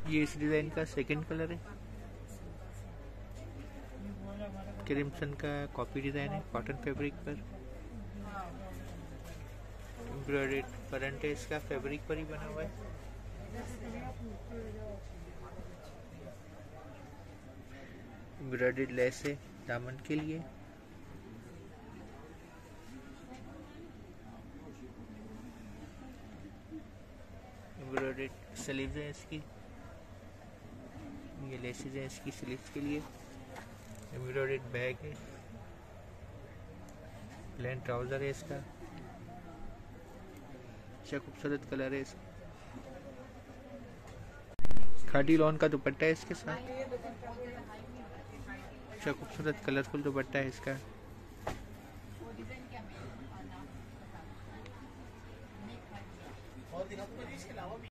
ये इस डिजाइन का सेकंड कलर है। क्रिम्सन का कॉपी डिजाइन है कॉटन फैब्रिक पर। एम्ब्रॉयडर्ड फ्रंट है इसका, फैब्रिक पर ही बना हुआ है। एम्ब्रॉयडर्ड लेस है दामन के लिए। एम्ब्रॉयडर्ड स्लीव्स है इसकी, ये लेसेस हैं इसकी स्लीव्स के लिए। एम्ब्रॉयडर्ड बैग है, प्लेन ट्राउजर है इसका। अच्छा खूबसूरत कलर है इसका। खादी लॉन का दुपट्टा है इसके साथ। अच्छा खूबसूरत कलरफुल दुपट्टा है इसका।